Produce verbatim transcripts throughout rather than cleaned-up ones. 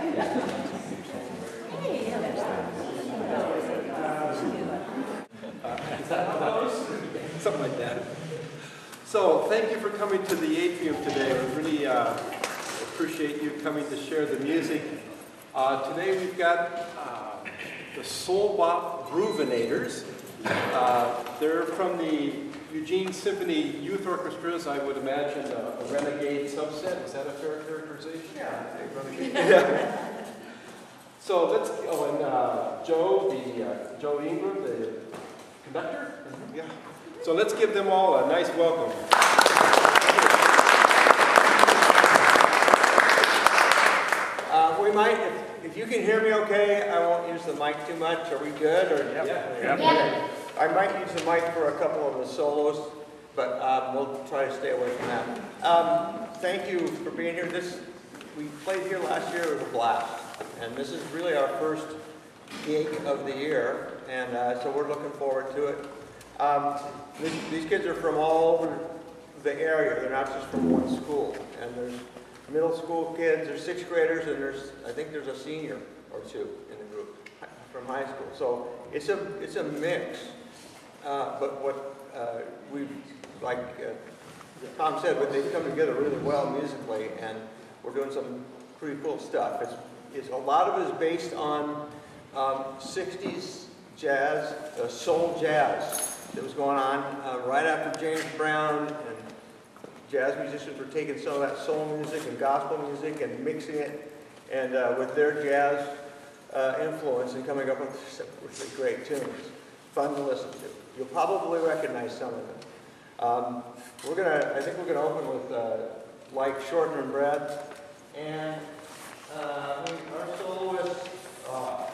Something like that. So thank you for coming to the atrium today. We really uh, appreciate you coming to share the music. Uh, today we've got uh, the Soul Bop Groovinators. Uh, they're from the Eugene Symphony Youth Orchestras, I would imagine a, a renegade subset. Is that a fair characterization? Yeah, I think renegade. Yeah. So let's, oh, and uh, Joe, the, uh, Joe Ingram, the conductor? Mm-hmm. Yeah. So let's give them all a nice welcome. Uh, we might, if, if you can hear me okay, I won't use the mic too much. Are we good? Or, yep. Yeah. Yep. Yeah. I might use the mic for a couple of the solos, but um, we'll try to stay away from that. Um, thank you for being here. This we played here last year. It was a blast, and this is really our first gig of the year, and uh, so we're looking forward to it. Um, these, these kids are from all over the area. They're not just from one school. And there's middle school kids, there's sixth graders, and there's I think there's a senior or two in the group from high school. So it's a it's a mix. Uh, but what uh, we like uh, Tom said, but they've come together really well musically, and we're doing some pretty cool stuff. It's, it's a lot of it is based on um, sixties jazz, uh, soul jazz that was going on uh, right after James Brown, and jazz musicians were taking some of that soul music and gospel music and mixing it and uh, with their jazz uh, influence and coming up with some really great tunes. Fun to listen to. You'll probably recognize some of them. Um, we're gonna, I think we're gonna open with uh, Like Shorten and Bread, and uh, our soloist. Uh,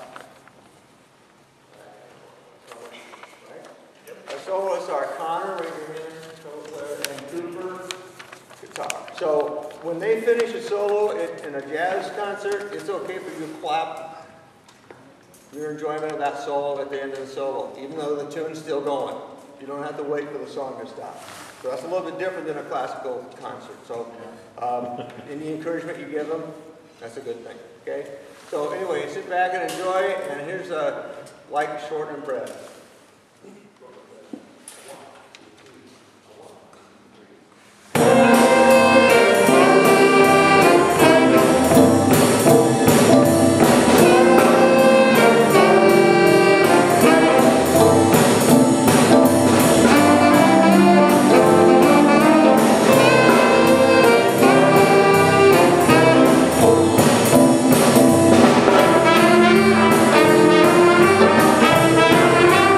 Our soloists are Connor, raise your hand, and Cooper, guitar. So when they finish a solo in a jazz concert, it's okay for you to clap your enjoyment of that solo at the end of the solo, even though the tune's still going. You don't have to wait for the song to stop. So that's a little bit different than a classical concert. So um, any encouragement you give them, that's a good thing, okay? So anyway, sit back and enjoy, and here's a Like Shorten and Bread. Thank you.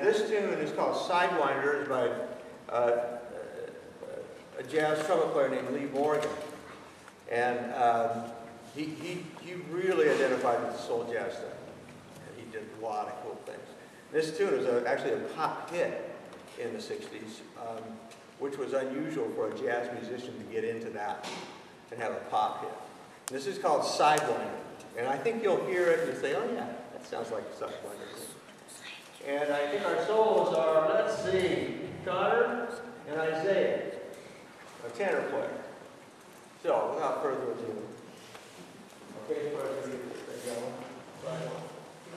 this tune is called Sidewinders by uh, a jazz trumpet player named Lee Morgan. And um, he, he, he really identified with the soul jazz thing. And he did a lot of cool things. This tune was a, actually a pop hit in the sixties, um, which was unusual for a jazz musician to get into that and have a pop hit. This is called Sidewinder. And I think you'll hear it and say, oh yeah, that sounds like a Sidewinder. And I think our solos are, let's see, Connor and Isaiah, a tenor player. So, without further ado, okay, first we get this thing going. Right on.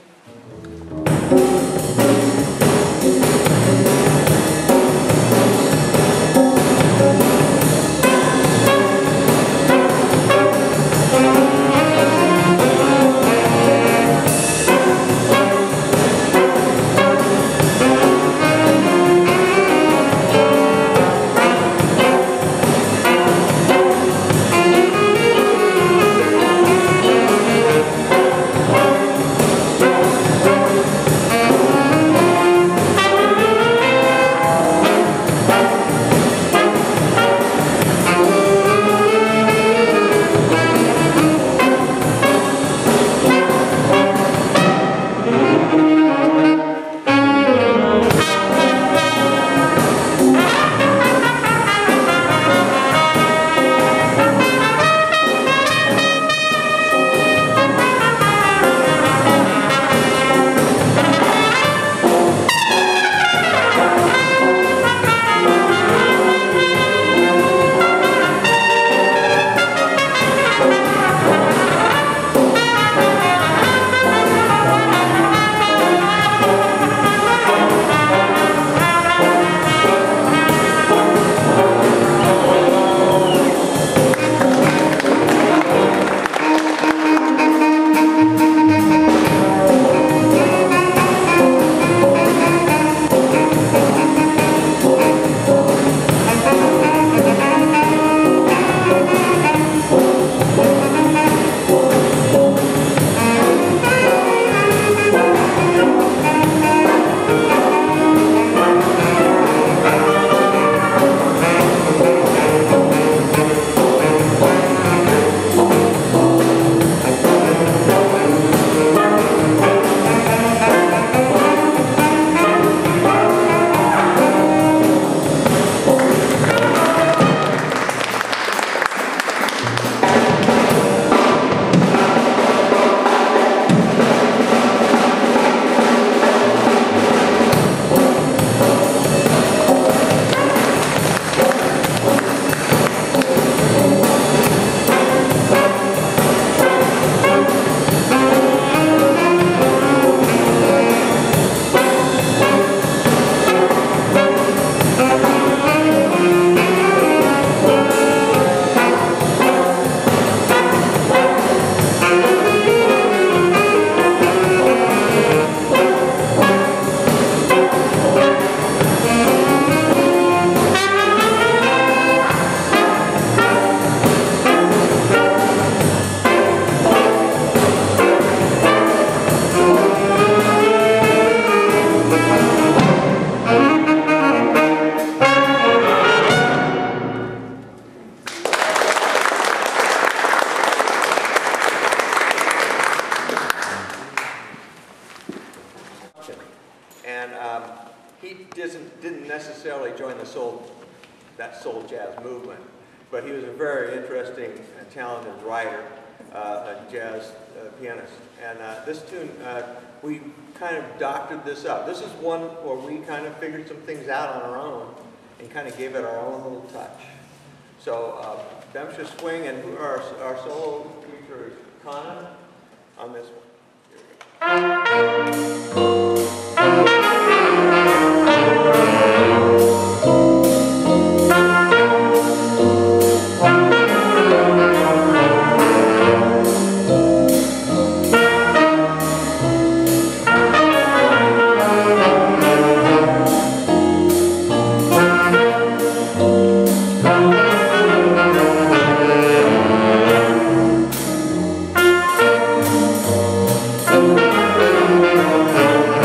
And um, he didn't, didn't necessarily join the soul, that soul jazz movement, but he was a very interesting and talented writer, uh, a jazz uh, pianist. And uh, this tune, uh, we kind of doctored this up. This is one where we kind of figured some things out on our own and kind of gave it our own little touch. So, uh, Dempster Swing, and who our, our solo teacher is Kana on this one. Thank you.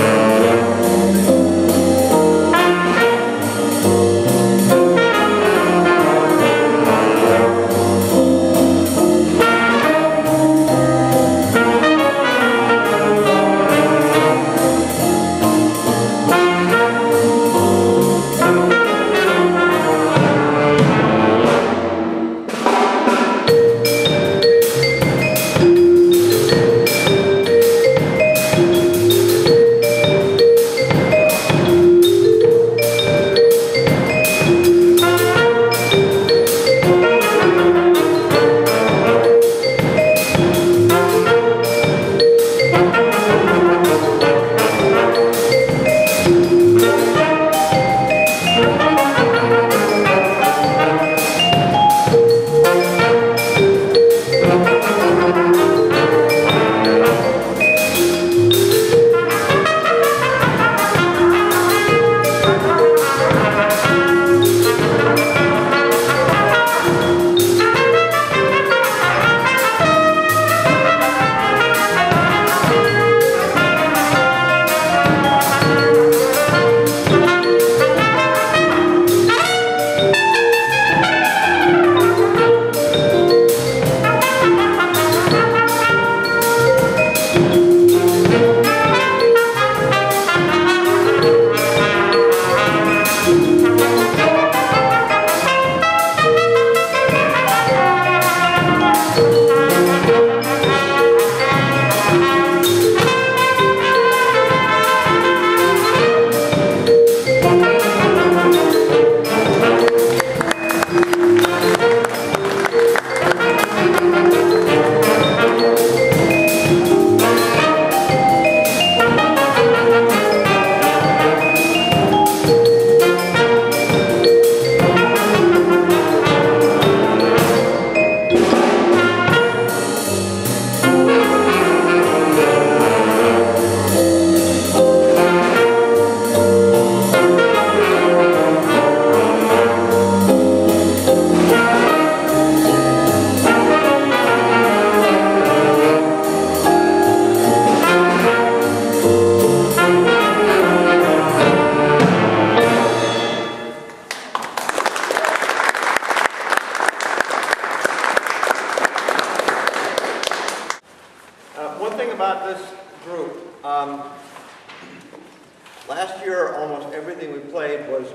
Last year, almost everything we played was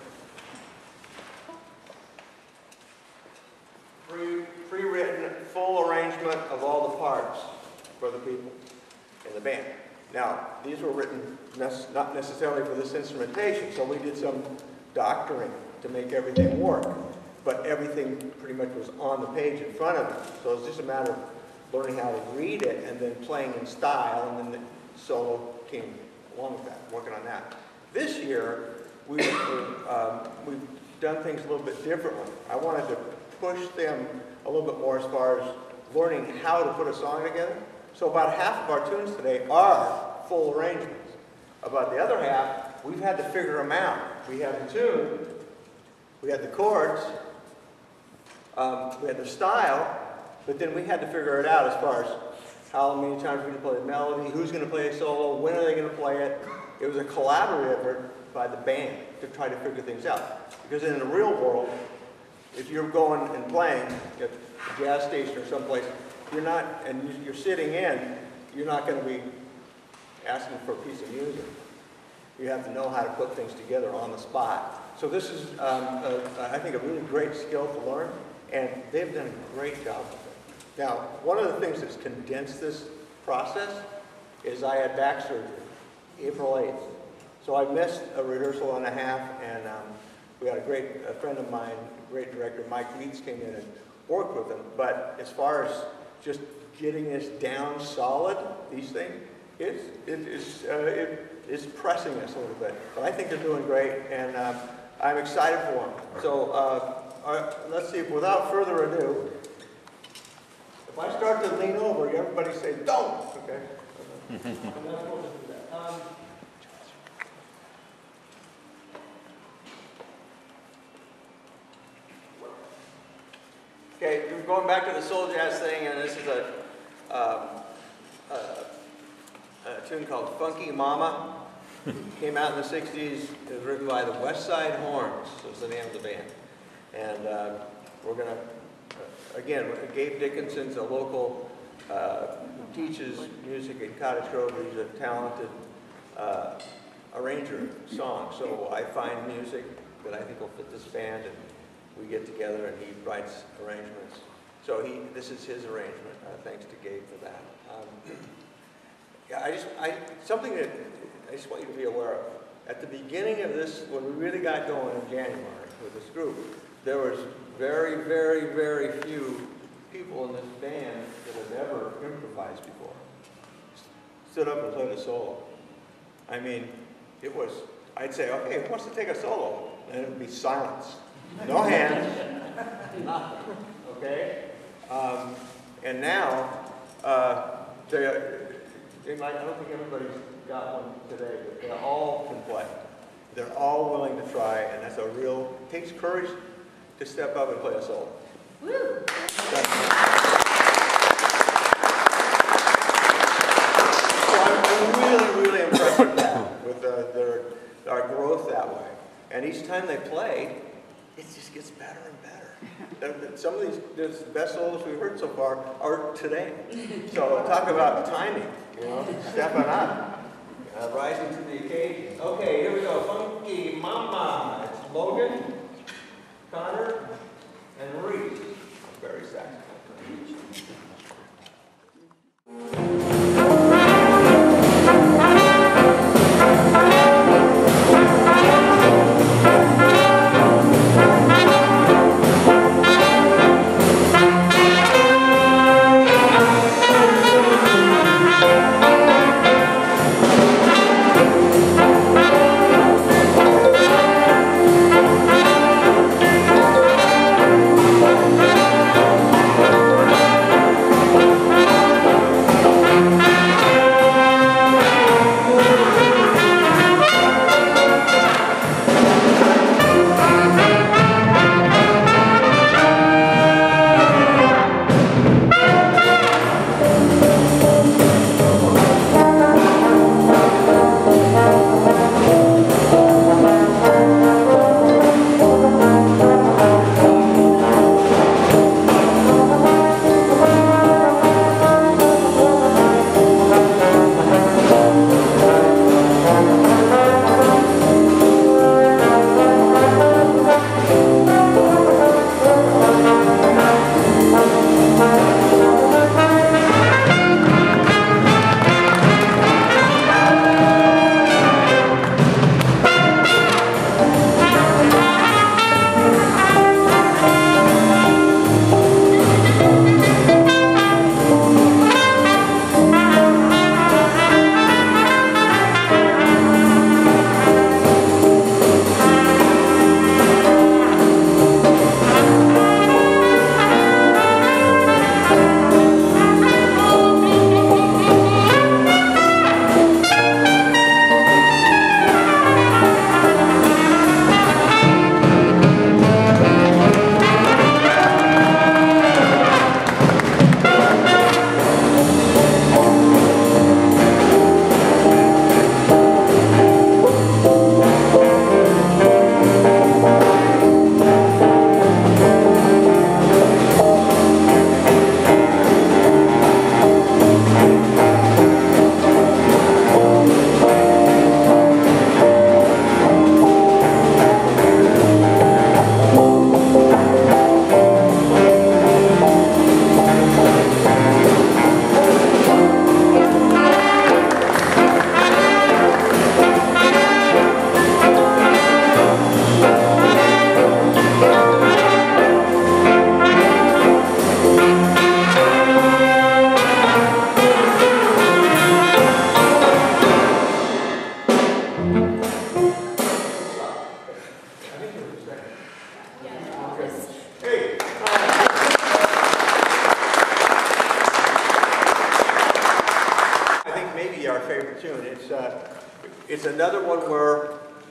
pre, pre-written, full arrangement of all the parts for the people in the band. Now, these were written nec- not necessarily for this instrumentation, so we did some doctoring to make everything work. But everything pretty much was on the page in front of us. So it's just a matter of learning how to read it and then playing in style, and then the solo came along with that, working on that. This year, we, um, we've done things a little bit differently. I wanted to push them a little bit more as far as learning how to put a song together. So about half of our tunes today are full arrangements. About the other half, we've had to figure them out. We have the tune, we had the chords, um, we had the style, but then we had to figure it out as far as how many times we're going to play the melody, who's going to play a solo, when are they going to play it. It was a collaborative effort by the band to try to figure things out. Because in the real world, if you're going and playing at a gas station or someplace, you're not, and you're sitting in, you're not going to be asking for a piece of music. You have to know how to put things together on the spot. So this is, um, a, I think, a really great skill to learn, and they've done a great job with it. Now, one of the things that's condensed this process is I had back surgery, April eighth. So I missed a rehearsal and a half, and um, we had a great a friend of mine, great director, Mike Leeds, came in and worked with him. But as far as just getting this down solid, these things, it's, it, is, uh, it is pressing us a little bit. But I think they're doing great, and um, I'm excited for them. So uh, uh, let's see, without further ado, if I start to lean over, everybody say, don't, okay? I'm not supposed to do that. Um, Okay, we're going back to the soul jazz thing, and this is a, um, a, a tune called Funky Mama. Came out in the sixties. It was written by the West Side Horns, was the name of the band. And uh, we're going to, uh, again, Gabe Dickinson's a local, uh, who teaches music at Cottage Grove. He's a talented uh, arranger of songs. So I find music that I think will fit this band, and we get together and he writes arrangements. So he, this is his arrangement. Uh, thanks to Gabe for that. Um, yeah, I just, I, something that I just want you to be aware of. At the beginning of this, when we really got going in January with this group, there was very, very, very few people in this band that had ever improvised before. Stood up and played a solo. I mean, it was, I'd say, okay, who wants to take a solo? And it would be silence. No hands, nothing, okay? Um, and now, uh, they, they might, I don't think everybody's got one today, but they all can play. They're all willing to try, and that's a real, it takes courage to step up and play a solo. Woo! So I'm, I'm really, really impressed with that, with uh, their, our growth that way. And each time they play, it just gets better and better. Some of these the best solos we've heard so far are today. So talk about timing, you know, stepping up, uh, rising to the occasion. Okay, here we go. Funky Mama. It's Logan, Connor, and Reese. Very saxophone. Thank you. I think maybe our favorite tune. It's uh, it's another one where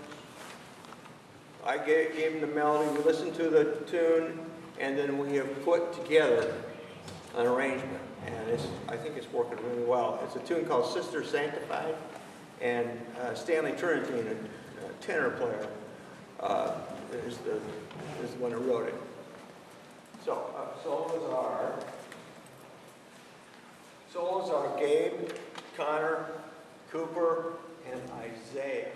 I gave, gave him the melody, we listened to the tune, and then we have put together an arrangement. And it's, I think it's working really well. It's a tune called Sister Sanctified, and uh, Stanley Turrentine, a, a tenor player, uh, is, the, is the one who wrote it. So, uh, solos are, solos are Gabe, Connor, Cooper, and Isaiah.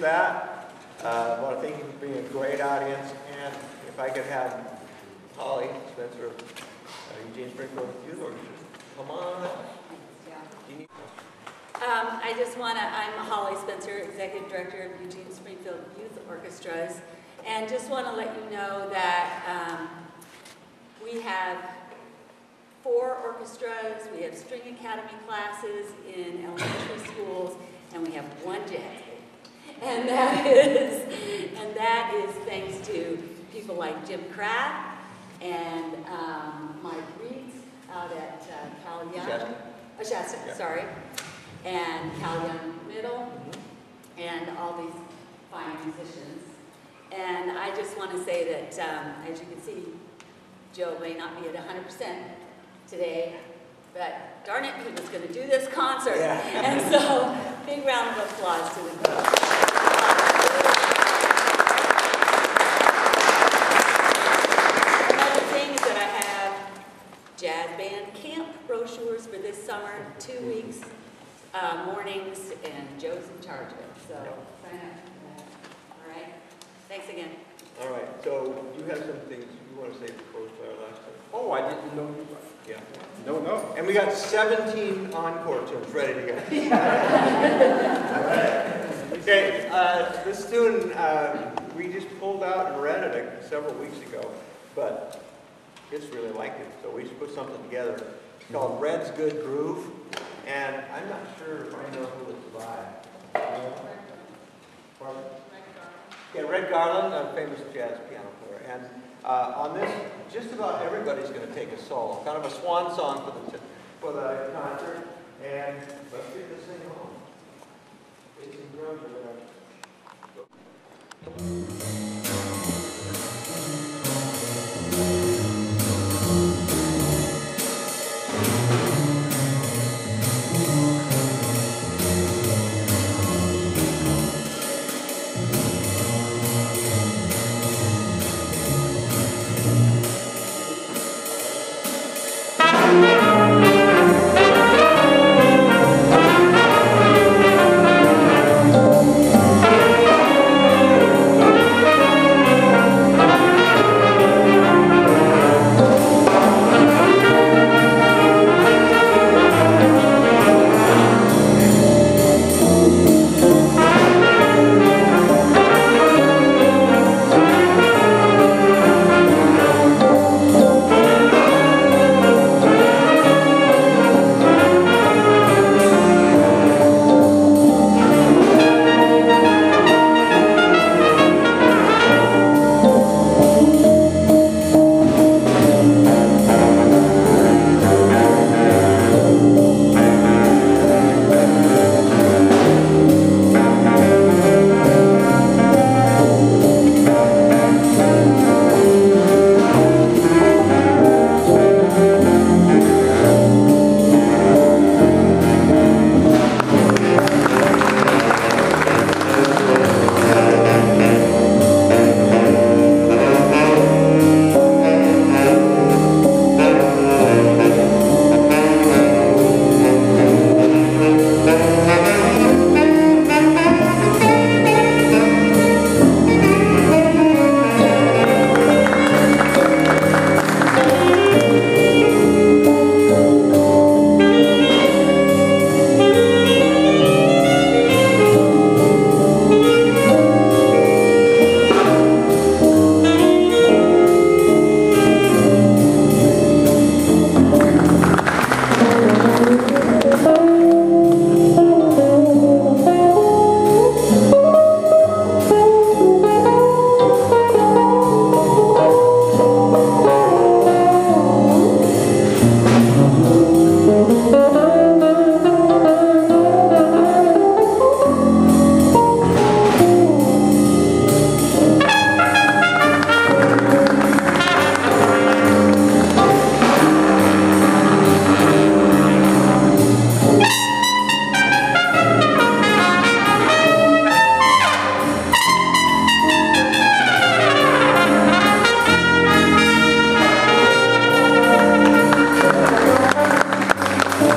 that, uh, I want to thank you for being a great audience, and if I could have Holly Spencer of uh, Eugene Springfield Youth Orchestra, come on up. Do you need- Um, I just want to, I'm Holly Spencer, Executive Director of Eugene Springfield Youth Orchestras, and just want to let you know that um, we have four orchestras, we have string academy classes in elementary schools, and we have one jazz band. And that is, and that is thanks to people like Jim Kraft and um, Mike Reeds out at uh, Cal Young. Shasta. Oh, Shasta, Yeah. sorry. And Cal Young Middle, and all these fine musicians. And I just want to say that, um, as you can see, Joe may not be at one hundred percent today, but darn it, he was going to do this concert. Yeah. And so, big round of applause to them. Another thing is that I have jazz band camp brochures for this summer, two weeks. Uh, mornings, and Joe's in charge of it, so sign up for that. All right, thanks again. All right, so you have some things you want to say before we play our last one? Oh, I didn't know you. Yeah. No, no. And we got seventeen encore tunes ready to go. Okay, uh, this tune uh, we just pulled out and read it uh, several weeks ago, but kids really liked it, so we just put something together. It's called Red's Good Groove, and I'm not sure if I know who it's by. Pardon? Yeah, Red Garland, a famous jazz piano player, and uh, on this, just about everybody's going to take a solo, kind of a swan song for the for the concert, and let's get this thing on. Bass and drums are going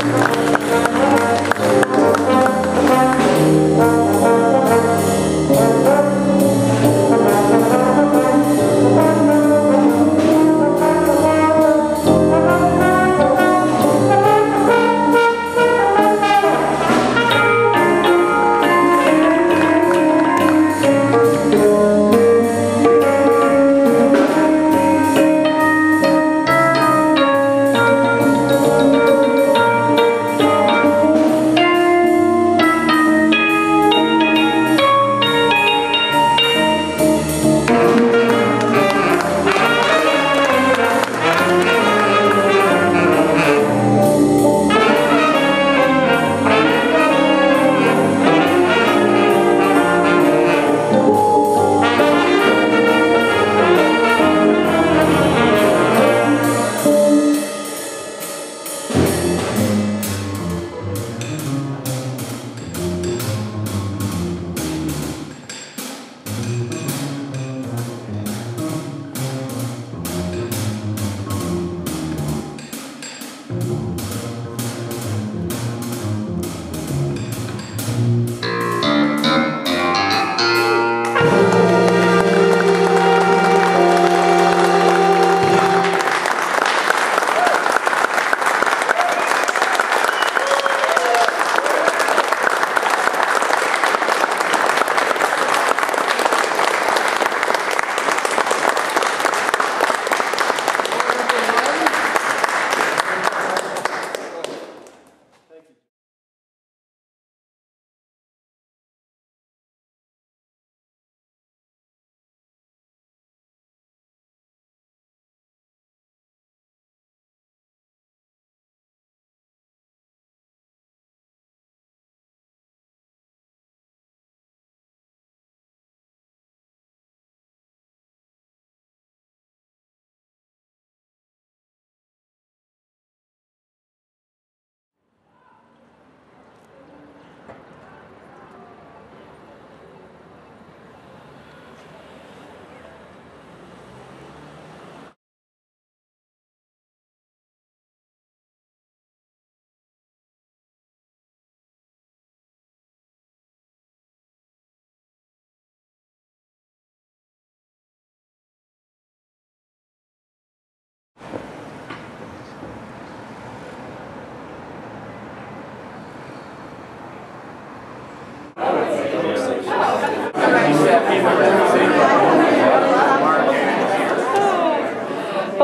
Thank you.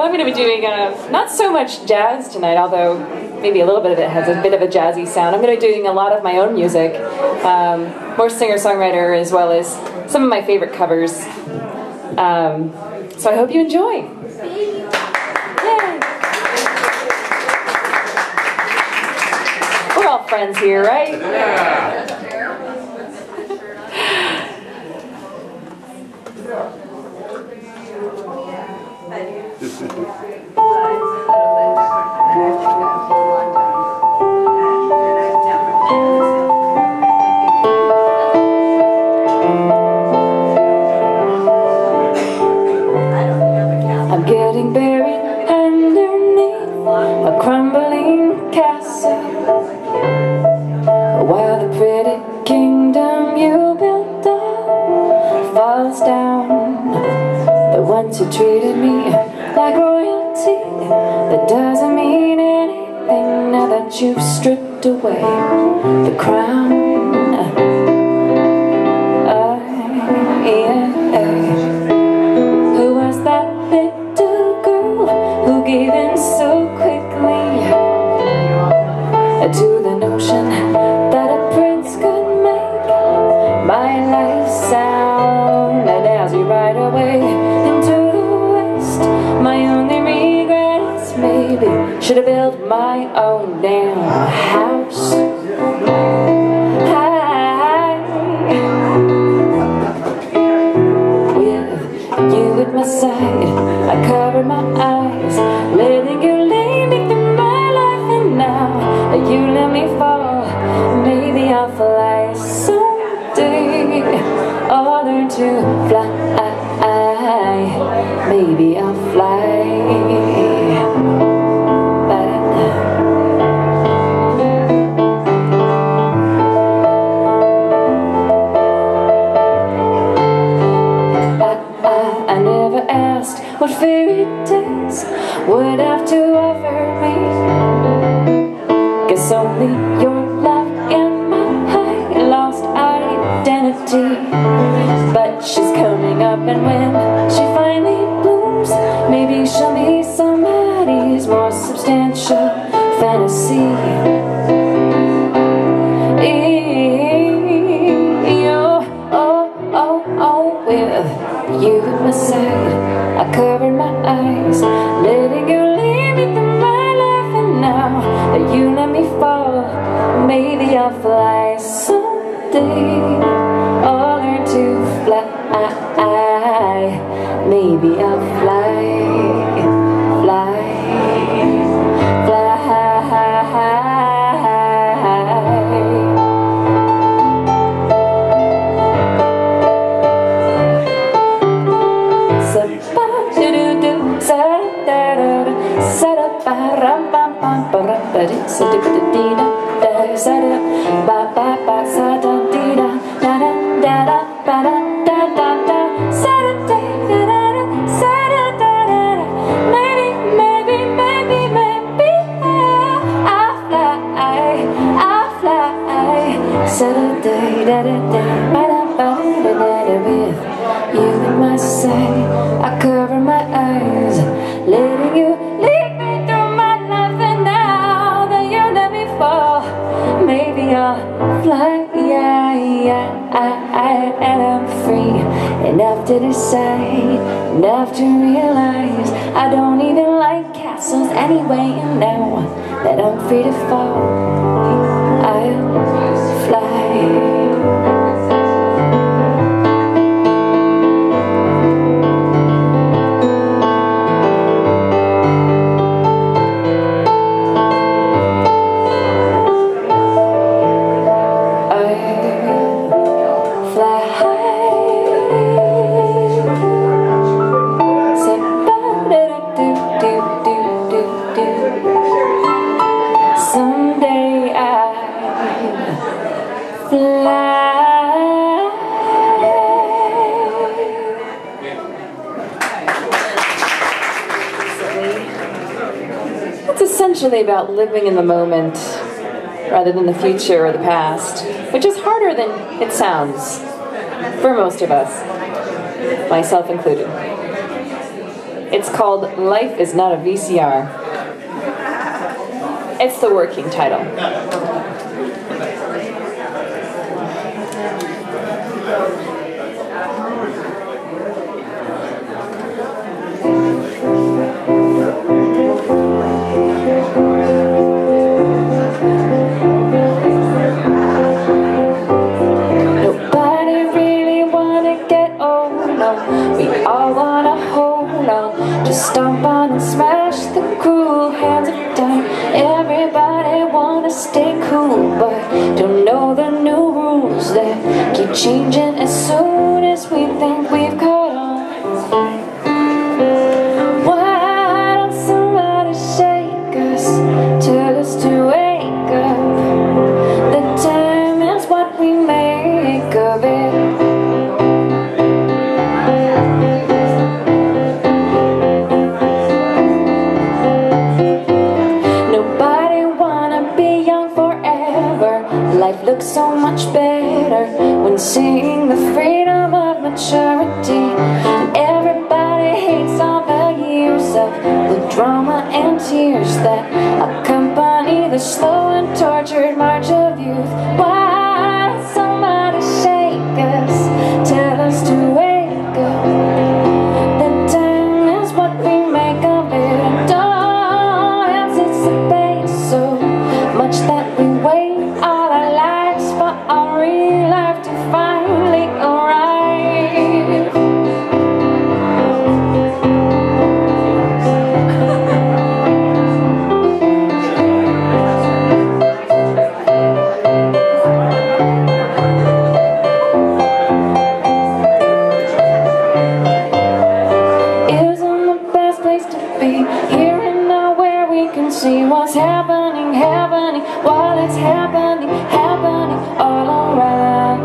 I'm going to be doing uh, not so much jazz tonight, although maybe a little bit of it has a bit of a jazzy sound. I'm going to be doing a lot of my own music, um, more singer-songwriter as well as some of my favorite covers. Um, so I hope you enjoy. Yay. We're all friends here, right? Yeah. I'm getting buried underneath a crumbling castle, while the pretty kingdom you built up falls down. The ones who treated me like royalty, that doesn't mean anything now that you've stripped away the crown. Uh, yeah, uh, who was that little girl who gave in so quickly to the notion that a prince could make my life sound? And as we ride away into the west, my only regret is maybe should have built my own damn house. I, with you at my side, I covered my eyes, letting you lead me through my life. And now that you let me fall, maybe I'll fly someday. I'll learn to fly. Maybe I'll fly. What fairy tales would have to offer me? Guess only your love and my lost identity. But she's coming up, and when she finally blooms, maybe she'll be somebody's more substantial fantasy. Oh, oh, oh, with you at my side, I covered my eyes, letting you lead me through my life. And now that you let me fall, maybe I'll fly someday. I'll learn to fly. Maybe I'll fly, fly, fly. Maybe, maybe, maybe, maybe I'll fly, I'll fly. Saturday, da da da, ba da ba da da da. With you at my side, I cover my eyes, letting you lead me through my life. And now that you let me fall, maybe I'll fly, yeah, yeah, I, I, and I'm free enough to decide, enough to realize I don't even like castles anyway. And now that I'm free to fall, I'll fly. Someday I'll fly. It's essentially about living in the moment rather than the future or the past, which is harder than it sounds for most of us, myself included. It's called Life is Not a V C R. It's the working title. Nobody really wanna get old, no. We all wanna hold on, just stomp on and smash the cruel hands of time. Everybody wanna stay cool, but don't know the new rules that keep changing as soon as we think we've caught on. Why don't somebody shake us, tell us to wake up? The time is what we make of it. Nobody wanna be young forever. Life looks so much better when seeing the freedom of maturity. And everybody hates all the years of the drama and tears that accompany the slow and tortured march of youth. Why don't somebody shake us, tell us to wake up? The time is what we make of it, and don't anticipate so much that we wait all our lives for our real life to finally arrive. Isn't the best place to be, here and now where we can see what's happening, happening, while it's happening, happening all around.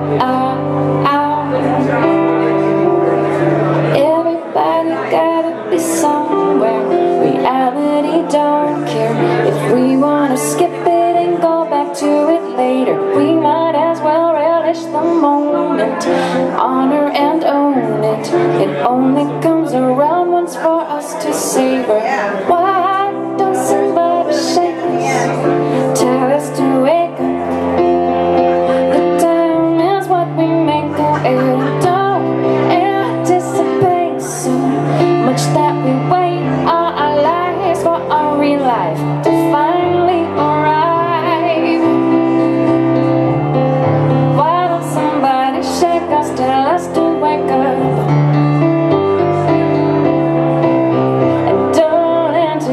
Everybody gotta be somewhere, reality don't care. If we wanna skip it and go back to it later, we might as well relish the moment, honor and own it. It only comes around once for us to savor. Why don't somebody shake us, tell us to wake up? The time is what we make of it. Don't anticipate so much that we wait all our lives for our real life to finally arrive. Why don't somebody shake us, tell us to wake up? And don't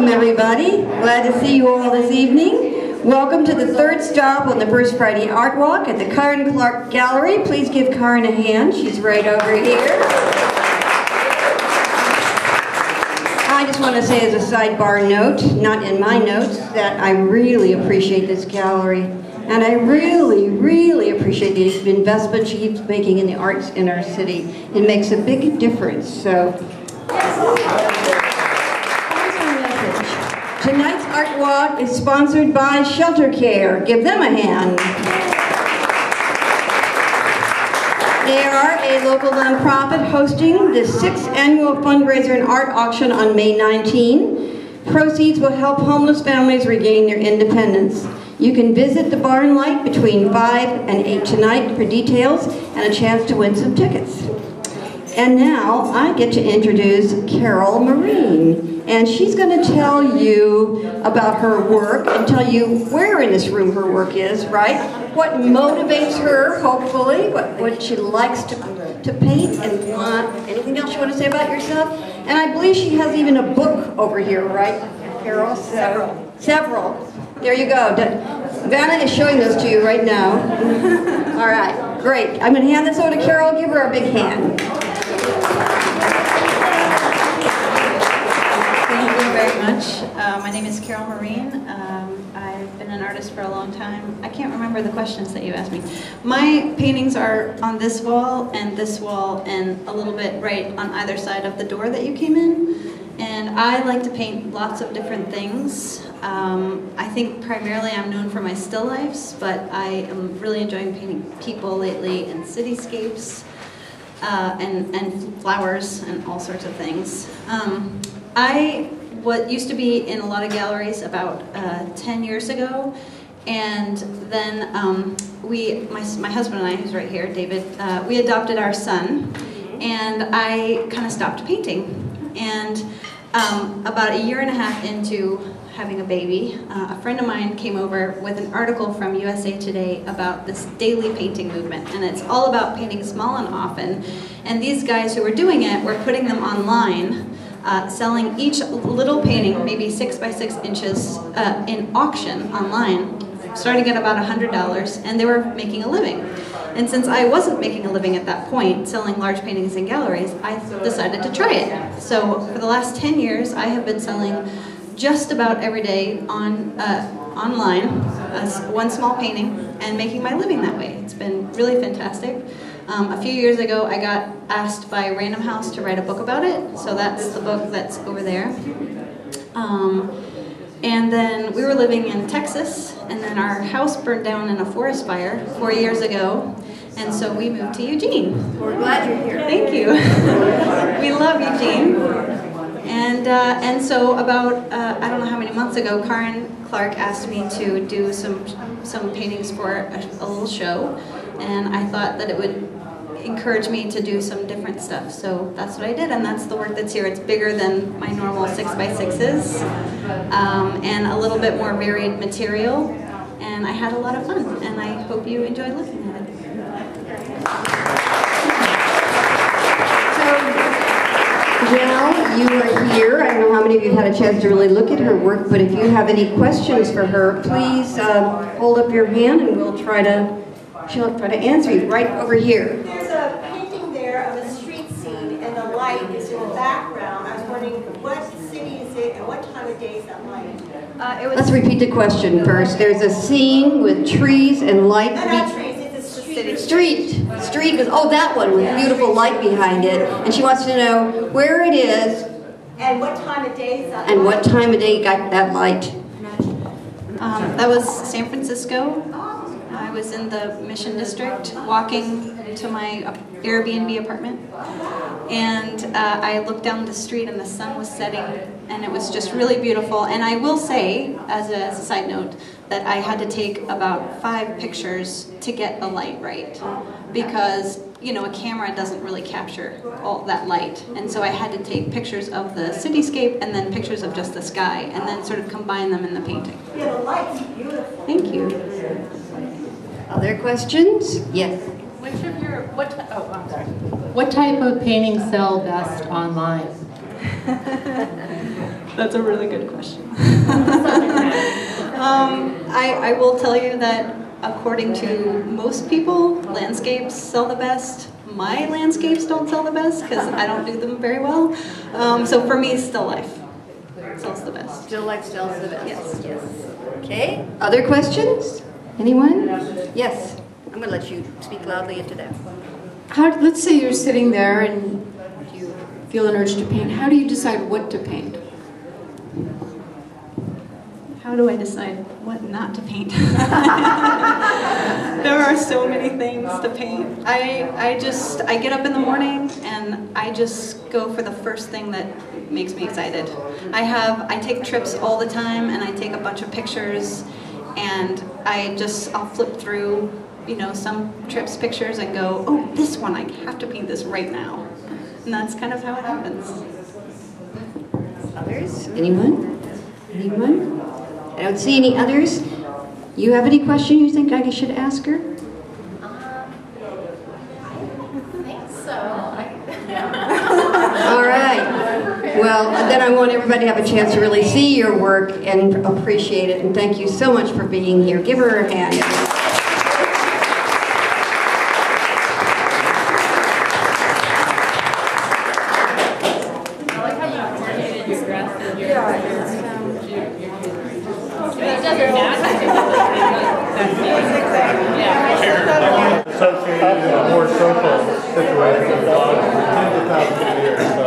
Welcome, everybody. Glad to see you all this evening. Welcome to the third stop on the First Friday Art Walk at the Karen Clark Gallery. Please give Karen a hand. She's right over here. I just want to say as a sidebar note, not in my notes, that I really appreciate this gallery. And I really, really appreciate the investment she keeps making in the arts in our city. It makes a big difference. So, here's our message. Tonight's Art Walk is sponsored by Shelter Care. Give them a hand. They are a local nonprofit hosting the sixth annual fundraiser and art auction on May nineteenth. Proceeds will help homeless families regain their independence. You can visit the Barn Light between five and eight tonight for details and a chance to win some tickets. And now I get to introduce Carol Marine. And she's going to tell you about her work and tell you where in this room her work is, right? What motivates her, hopefully, what, what she likes to, to paint and want. Anything else you want to say about yourself? And I believe she has even a book over here, right, Carol? Several. Several. There you go. Vanna is showing those to you right now. All right, great. I'm going to hand this over to Carol. Give her a big hand. Thank you very much. Uh, my name is Carol Marine. Um, I've been an artist for a long time. I can't remember the questions that you asked me. My paintings are on this wall and this wall and a little bit right on either side of the door that you came in. And I like to paint lots of different things. Um, I think primarily I'm known for my still lifes, but I am really enjoying painting people lately and cityscapes uh, and, and flowers and all sorts of things. Um, I what used to be in a lot of galleries about uh, ten years ago, and then um, we, my, my husband and I, who's right here, David, uh, we adopted our son, and I kind of stopped painting. And um, about a year and a half into having a baby, uh, a friend of mine came over with an article from U S A Today about this daily painting movement, and it's all about painting small and often. And these guys who were doing it were putting them online, uh, selling each little painting, maybe six by six inches, uh, in auction online, starting at about a hundred dollars, and they were making a living. And since I wasn't making a living at that point, selling large paintings in galleries, I decided to try it. So for the last ten years, I have been selling just about every day on uh, online, uh, one small painting, and making my living that way. It's been really fantastic. Um, a few years ago, I got asked by Random House to write a book about it, so that's the book that's over there. Um, And then we were living in Texas, and then our house burned down in a forest fire four years ago, and so we moved to Eugene. We're glad you're here. Thank you. We love Eugene. And, uh, and so about, uh, I don't know how many months ago, Karen Clark asked me to do some, some paintings for a, a little show, and I thought that it would encourage me to do some different stuff. So that's what I did, and that's the work that's here. It's bigger than my normal six by sixes, um, and a little bit more varied material, and I had a lot of fun, and I hope you enjoyed looking at it. So, well, you are here. I don't know how many of you have had a chance to really look at her work, but if you have any questions for her, please uh, hold up your hand, and we'll try to, she'll try to answer you right over here. There's a painting there of a street scene, and the light is in the background. I was wondering what city is it, and what time of day is that light? Uh, it was Let's repeat the question first. There's a scene with trees and light. No, not trees, it's a street. Street. Street with, oh, that one with beautiful light behind it. And she wants to know where it is And what time of day is that and light? what time of day you got that light. Um, that was San Francisco. I was in the Mission District walking to my Airbnb apartment, and uh, I looked down the street and the sun was setting, and it was just really beautiful. And I will say, as a, as a side note, that I had to take about five pictures to get the light right, because you know, a camera doesn't really capture all that light, and so I had to take pictures of the cityscape and then pictures of just the sky, and then sort of combine them in the painting. Yeah, the light's beautiful. Thank you. Other questions? Yes. Which of your, what, oh, I'm sorry. What type of paintings sell best online? That's a really good question. um, I, I will tell you that according to most people, landscapes sell the best. My landscapes don't sell the best because I don't do them very well. Um, so for me, still life sells the best. Still life sells the best. Yes. Yes. Okay. Other questions? Anyone? Yes. I'm going to let you speak loudly into that. How, let's say you're sitting there and you feel an urge to paint. How do you decide what to paint? How do I decide what not to paint? There are so many things to paint. I, I just, I get up in the morning and I just go for the first thing that makes me excited. I have, I take trips all the time and I take a bunch of pictures and I just, I'll flip through, you know, some trips pictures and go, oh, this one, I have to paint this right now. And that's kind of how it happens. Others? Anyone? Anyone? I don't see any others. You have any question you think I should ask her? All right. Well, then I want everybody to have a chance to really see your work and appreciate it. And thank you so much for being here. Give her a hand. Associated with more social situations for tens of thousands of years. So